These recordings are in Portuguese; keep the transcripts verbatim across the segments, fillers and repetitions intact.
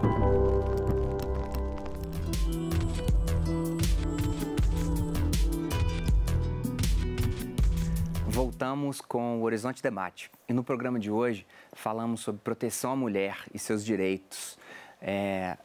Voltamos com o Horizonte Debate. E no programa de hoje falamos sobre proteção à mulher e seus direitos. É,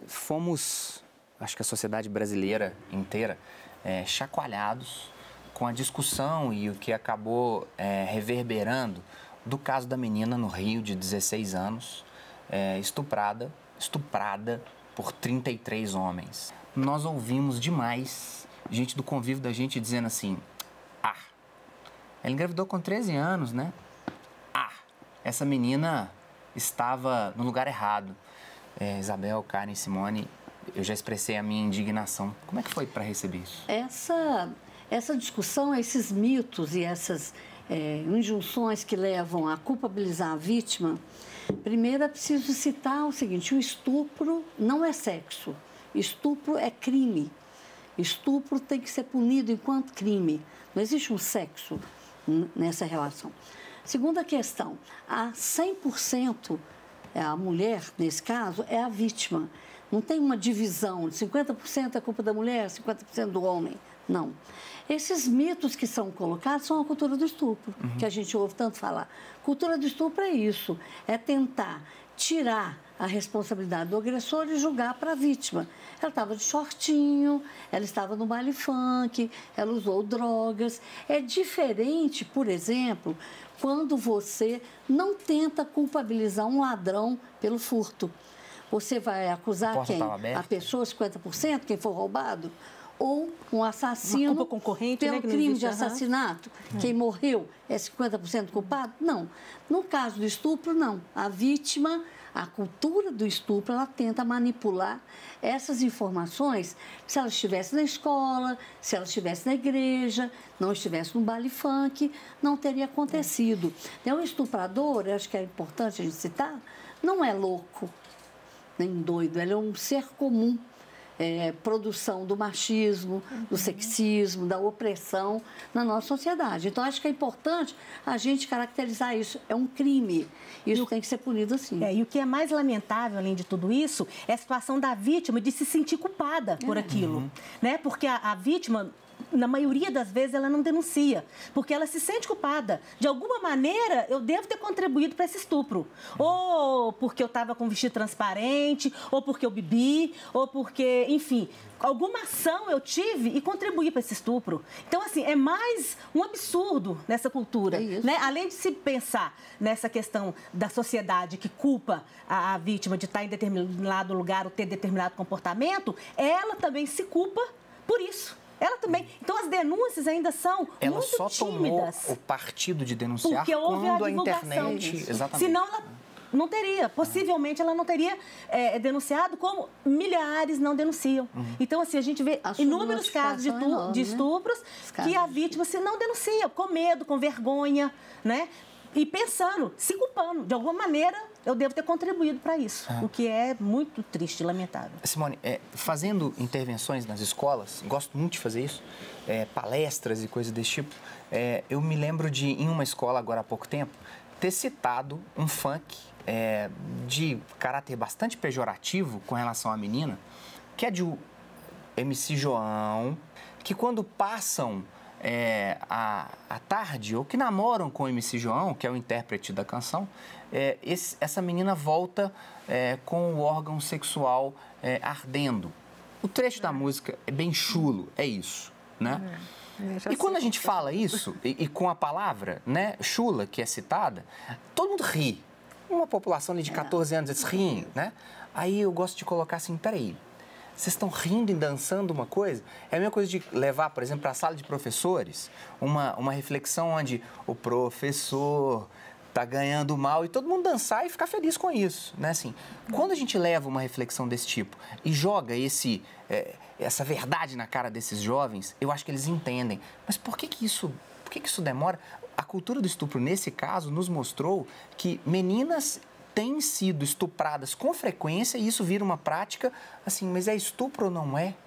fomos, acho que a sociedade brasileira inteira, é, chacoalhados com a discussão e o que acabou é, reverberando do caso da menina no Rio, de dezesseis anos, é, estuprada, estuprada por trinta e três homens. Nós ouvimos demais gente do convívio da gente dizendo assim: ah, ela engravidou com treze anos, né? Ah, essa menina estava no lugar errado. É, Isabel, Karen, Simone, eu já expressei a minha indignação. Como é que foi para receber isso? Essa, essa discussão, esses mitos e essas é, injunções que levam a culpabilizar a vítima, primeiro é preciso citar o seguinte: o estupro não é sexo, estupro é crime. Estupro tem que ser punido enquanto crime. Não existe um sexo nessa relação. Segunda questão, a cem por cento, a mulher, nesse caso, é a vítima. Não tem uma divisão, cinquenta por cento é culpa da mulher, cinquenta por cento do homem. Não. Esses mitos que são colocados são a cultura do estupro, uhum. que a gente ouve tanto falar. Cultura do estupro é isso, é tentar tirar a responsabilidade do agressor e julgar para a vítima. Ela estava de shortinho, ela estava no baile funk, ela usou drogas. É diferente, por exemplo, quando você não tenta culpabilizar um ladrão pelo furto. Você vai acusar quem? A pessoa, cinquenta por cento, quem for roubado? Ou um assassino concorrente, pelo né, crime existe, de assassinato. Uhum. Quem morreu é cinquenta por cento culpado? Não. No caso do estupro, não. A vítima, a cultura do estupro, ela tenta manipular essas informações. Se ela estivesse na escola, se ela estivesse na igreja, não estivesse no baile funk, não teria acontecido. É. Um estuprador, eu acho que é importante a gente citar, não é louco, nem doido, ele é um ser comum. É, produção do machismo, uhum. do sexismo, da opressão na nossa sociedade. Então, acho que é importante a gente caracterizar isso. É um crime. Isso o, tem que ser punido assim. É, e o que é mais lamentável, além de tudo isso, é a situação da vítima de se sentir culpada por é. aquilo. Uhum. Né? Porque a, a vítima, na maioria das vezes, ela não denuncia, porque ela se sente culpada. De alguma maneira, eu devo ter contribuído para esse estupro. Ou porque eu estava com um vestido transparente, ou porque eu bebi, ou porque, enfim, alguma ação eu tive e contribuí para esse estupro. Então, assim, é mais um absurdo nessa cultura. É isso. Né? Além de se pensar nessa questão da sociedade que culpa a, a vítima de estar em determinado lugar ou ter determinado comportamento, ela também se culpa por isso. Ela também. Então, as denúncias ainda são ela muito só tímidas. Tomou o partido de denunciar porque houve quando a, a internet... Disso. Exatamente. Senão, ela não teria. Possivelmente, ela não teria é, denunciado como milhares não denunciam. Uhum. Então, assim, a gente vê a inúmeros casos de, tu, enorme, de estupros né? que a vítima se não denuncia, com medo, com vergonha, né? E pensando, se culpando. De alguma maneira, eu devo ter contribuído para isso, ah. o que é muito triste e lamentável. Simone, é, fazendo intervenções nas escolas, gosto muito de fazer isso, é, palestras e coisas desse tipo, é, eu me lembro de, em uma escola agora há pouco tempo, ter citado um funk é, de caráter bastante pejorativo com relação à menina, que é de M C João, que quando passam... É, a, a tarde, ou que namoram com o M C João, que é o intérprete da canção, é, esse, essa menina volta é, com o órgão sexual é, ardendo. O trecho é. da música é bem chulo, é isso, né? É. E quando a gente fala isso, e, e com a palavra, né, chula, que é citada, todo mundo ri. Uma população ali de catorze anos, eles riem, né? Aí eu gosto de colocar assim, peraí, vocês estão rindo e dançando uma coisa? É a mesma coisa de levar, por exemplo, para a sala de professores, uma, uma reflexão onde o professor está ganhando mal e todo mundo dançar e ficar feliz com isso, né? Assim, quando a gente leva uma reflexão desse tipo e joga esse, é, essa verdade na cara desses jovens, eu acho que eles entendem. Mas por que que isso, por que que isso demora? A cultura do estupro, nesse caso, nos mostrou que meninas... têm sido estupradas com frequência e isso vira uma prática, assim, mas é estupro ou não é?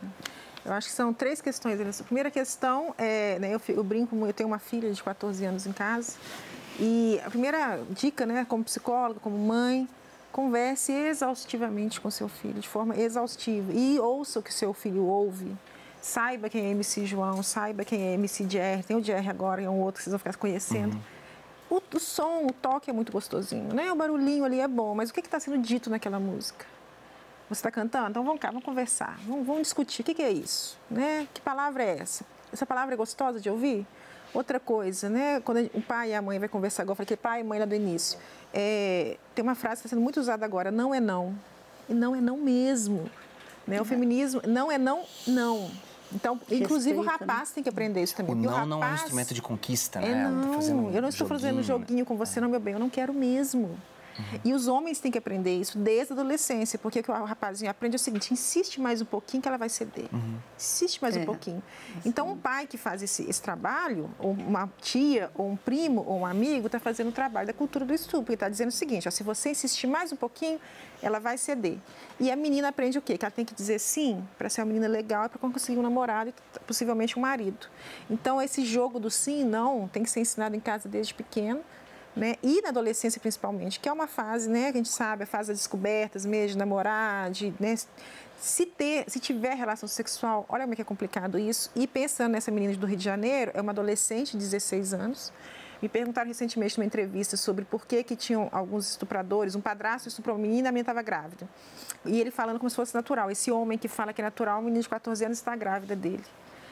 Eu acho que são três questões. A primeira questão é, né, eu, eu brinco, eu tenho uma filha de catorze anos em casa e a primeira dica, né, como psicóloga, como mãe, Converse exaustivamente com seu filho, de forma exaustiva. E ouça o que seu filho ouve. Saiba quem é M C João, saiba quem é M C Jerry. Tem o Jerry agora, é um outro que vocês vão ficar conhecendo. Uhum. O, o som, o toque é muito gostosinho, né? O barulhinho ali é bom, mas o que está sendo dito naquela música? Você está cantando? Então vamos cá, vamos conversar, vamos, vamos discutir. O que, que é isso? Né? Que palavra é essa? Essa palavra é gostosa de ouvir? Outra coisa, né? Quando o pai e a mãe vai conversar agora, eu falei que pai e mãe lá do início. É, tem uma frase que está sendo muito usada agora, não é não. E não é não mesmo. Né? O feminismo, não é não, não. Então, inclusive Respeita, o rapaz né? tem que aprender isso também. O não o rapaz, não é um instrumento de conquista, é, né? Não, não fazendo eu não estou joguinho, fazendo joguinho com você, é. não, meu bem, eu não quero mesmo. Uhum. E os homens têm que aprender isso desde a adolescência, porque o que o rapazinho aprende é o seguinte, insiste mais um pouquinho que ela vai ceder. Uhum. Insiste mais é. um pouquinho. Então, um pai que faz esse, esse trabalho, ou uma tia, ou um primo, ou um amigo, está fazendo o trabalho da cultura do estupro. Ele está dizendo o seguinte, ó, se você insistir mais um pouquinho, ela vai ceder. E a menina aprende o quê? Que ela tem que dizer sim para ser uma menina legal e para conseguir um namorado e possivelmente um marido. Então, esse jogo do sim e não tem que ser ensinado em casa desde pequeno. Né? E na adolescência, principalmente, que é uma fase, né, que a gente sabe, a fase das descobertas mesmo, de namorar, de, né, se, ter, se tiver relação sexual, olha como é que é complicado isso. E pensando nessa menina do Rio de Janeiro, é uma adolescente de dezesseis anos. Me perguntaram recentemente numa entrevista sobre por que, que tinham alguns estupradores, um padrasto estuprou uma menina e a menina estava grávida. E ele falando como se fosse natural. Esse homem que fala que é natural, uma menina de quatorze anos está grávida dele.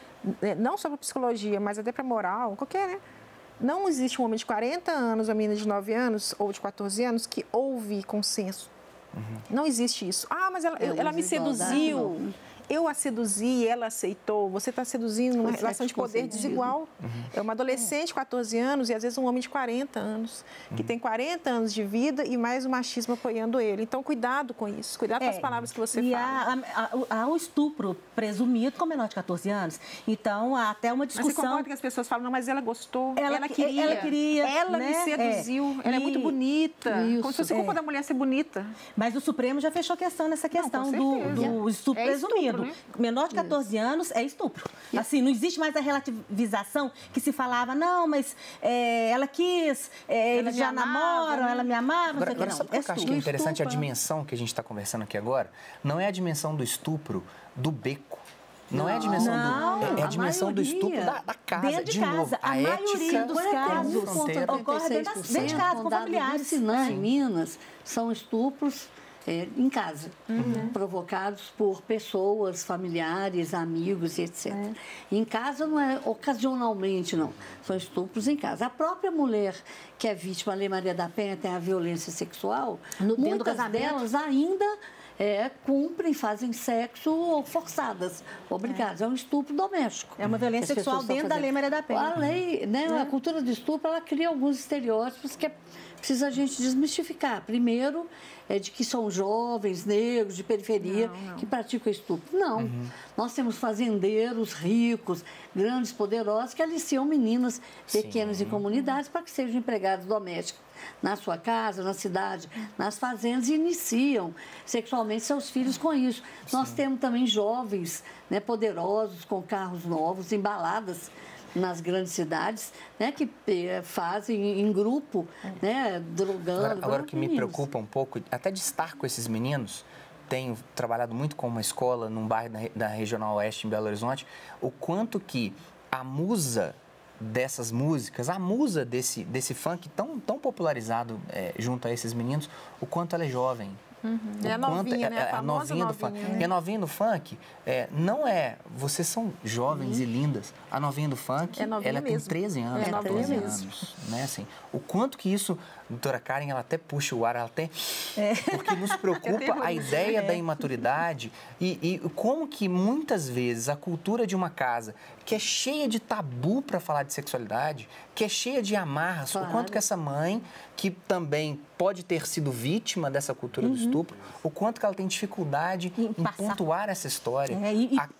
Não só para psicologia, mas até para moral, qualquer, né? Não existe um homem de quarenta anos, uma menina de nove anos ou de quatorze anos que ouve consenso. Uhum. Não existe isso. Ah, mas ela, ela me seduziu. Não. Eu a seduzi, ela aceitou. Você está seduzindo uma relação de poder desigual. Uhum. É uma adolescente de quatorze anos e, às vezes, um homem de quarenta anos, que uhum. tem quarenta anos de vida e mais o machismo apoiando ele. Então, cuidado com isso. Cuidado é, com as palavras que você e fala. E há o estupro presumido com menor de quatorze anos. Então, há até uma discussão... Mas você concorda que as pessoas falam, não, mas ela gostou, ela, ela queria. Ela queria, Ela né? me seduziu, é. ela e... é muito bonita. Isso, como se fosse culpa é. da mulher ser bonita. Mas o Supremo já fechou questão nessa questão não, do, do estupro é presumido. Estupro, né? Menor de quatorze Isso. anos é estupro. Isso. Assim, não existe mais a relativização que se falava, não, mas é, ela quis, é, ela eles já amava, namoram, né? ela me amava, agora, não sei agora, não. Sabe o que eu acho que é interessante? Estupra. A dimensão que a gente está conversando aqui agora não é a dimensão do estupro do beco. Não, não é a dimensão não, do... É, é a, a dimensão maioria, do estupro da, da casa. Dentro de, de casa. Novo, a, a maioria dos casos ocorre dentro de casa, com familiares. Em Minas, são estupros... É, em casa, uhum. provocados por pessoas, familiares, amigos e etcétera. É. Em casa não é ocasionalmente, não. São estupros em casa. A própria mulher que é vítima, a Lei Maria da Penha, tem a violência sexual, no, muitas delas ainda é, cumprem, fazem sexo forçadas, obrigadas. É. é um estupro doméstico. É uma violência sexual dentro da Lei Maria da Penha. A lei, né, é. a cultura do estupro, ela cria alguns estereótipos que é, precisa a gente desmistificar. Primeiro, é de que são jovens, negros, de periferia, não, não. que praticam estupro. Não. Uhum. Nós temos fazendeiros ricos, grandes, poderosos, que aliciam meninas pequenas Sim. em comunidades para que sejam empregadas domésticas na sua casa, na cidade, nas fazendas, e iniciam sexualmente seus filhos com isso. Sim. Nós temos também jovens, né, poderosos, com carros novos, embaladas nas grandes cidades, né, que eh, fazem em grupo, né, drogando. Agora, agora o que me preocupa um pouco, até de estar com esses meninos, tenho trabalhado muito com uma escola num bairro da, da Regional Oeste, em Belo Horizonte, o quanto que a musa dessas músicas, a musa desse, desse funk tão, tão popularizado é, junto a esses meninos, o quanto ela é jovem. Uhum. É a novinha, né? A, a novinha, novinha do funk. Né? E a novinha do funk é, não é... Vocês são jovens uhum. e lindas. A novinha do funk, é novinha ela mesmo. tem treze anos, é quatorze anos. Né? Assim, o quanto que isso... Doutora Karen, ela até puxa o ar, ela até... É. Porque nos preocupa é a ideia é. da imaturidade e, e como que muitas vezes a cultura de uma casa que é cheia de tabu para falar de sexualidade, que é cheia de amarras, claro. O quanto que essa mãe, que também pode ter sido vítima dessa cultura uhum. do estupro, o quanto que ela tem dificuldade em, em pontuar essa história. É, e, a... e,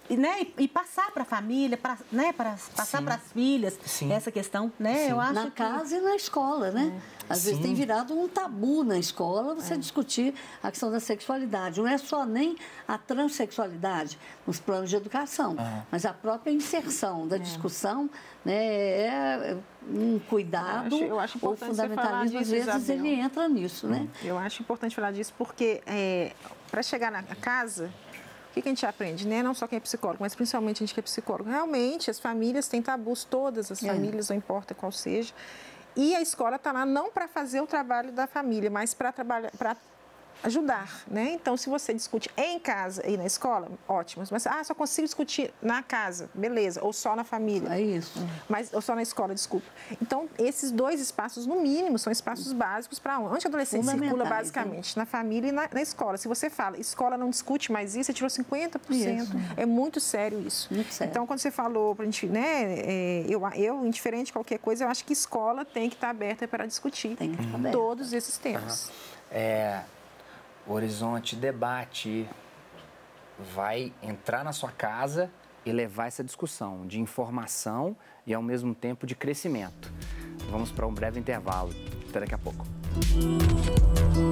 né, e, e passar para a família, pra, né, para passar para as filhas Sim. essa questão, né? Sim. Eu acho na que... casa e na escola, né? É. Às Sim. vezes tem virado um tabu na escola você é. discutir a questão da sexualidade. Não é só nem a transexualidade nos planos de educação, ah. mas a própria inserção da é. discussão, né, é um cuidado. Eu acho, eu acho importante o fundamentalismo, disso, às vezes, Isabel. ele entra nisso, né? Eu acho importante falar disso porque é, para chegar na casa, o que, que a gente aprende, né? Não só quem é psicólogo, mas principalmente a gente que é psicólogo. Realmente, as famílias têm tabus, todas as é. famílias, não importa qual seja. E a escola está lá não para fazer o trabalho da família, mas para trabalhar, para ajudar, né? Então, se você discute em casa e na escola, ótimo. Mas, ah, só consigo discutir na casa, beleza. Ou só na família. É isso. Mas, ou só na escola, desculpa. Então, esses dois espaços, no mínimo, são espaços básicos para onde a adolescente circula, basicamente, né? Na família e na, na escola. Se você fala, escola não discute mais isso, você tirou cinquenta por cento. Isso. É muito sério isso. Muito sério. Então, quando você falou para a gente, né, é, eu, eu, indiferente de qualquer coisa, eu acho que escola tem que estar aberta para discutir tem que estar aberta. todos esses temas. Uhum. É... O Horizonte Debate vai entrar na sua casa e levar essa discussão de informação e, ao mesmo tempo, de crescimento. Vamos para um breve intervalo. Até daqui a pouco.